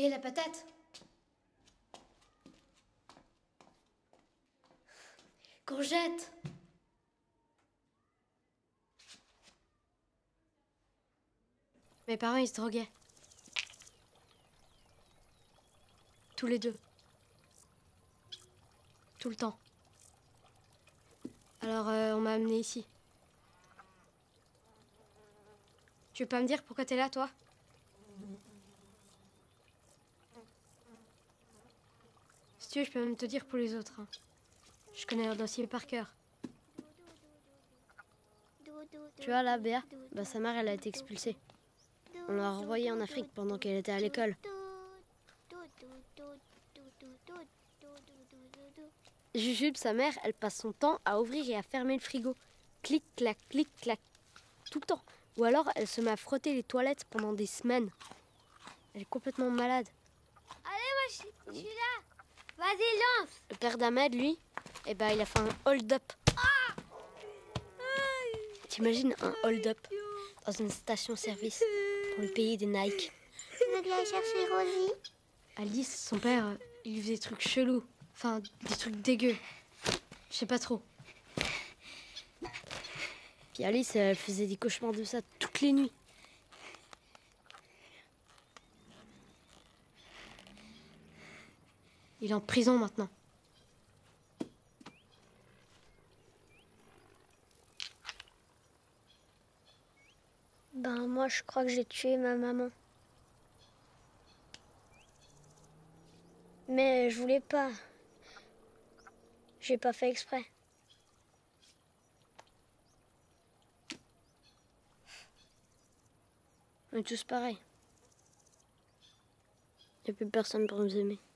Et la patate? Courgette? Mes parents, ils se droguaient. Tous les deux. Tout le temps. Alors, on m'a amené ici. Tu veux pas me dire pourquoi t'es là, toi? Si tu veux, je peux même te dire pour les autres. Hein. Je connais leur dossier par cœur. Tu vois, là, Béa, sa mère, elle a été expulsée. On l'a renvoyée en Afrique pendant qu'elle était à l'école. Jujube, sa mère, elle passe son temps à ouvrir et à fermer le frigo. Clic, clac, tout le temps. Ou alors, elle se met à frotter les toilettes pendant des semaines. Elle est complètement malade. Allez, moi, je suis là. Vas-y, lance. Le père d'Ahmed, lui, il a fait un hold-up. T'imagines un hold-up dans une station-service pour le payer des Nike. Tu veux que j'aille chercher Rosie? Alice, son père, il lui faisait des trucs chelous. Enfin, des trucs dégueux. Je sais pas trop. Puis Alice, elle faisait des cauchemars de ça toutes les nuits. Il est en prison maintenant. Moi, je crois que j'ai tué ma maman. Mais je voulais pas. J'ai pas fait exprès. On est tous pareils. Y a plus personne pour nous aimer.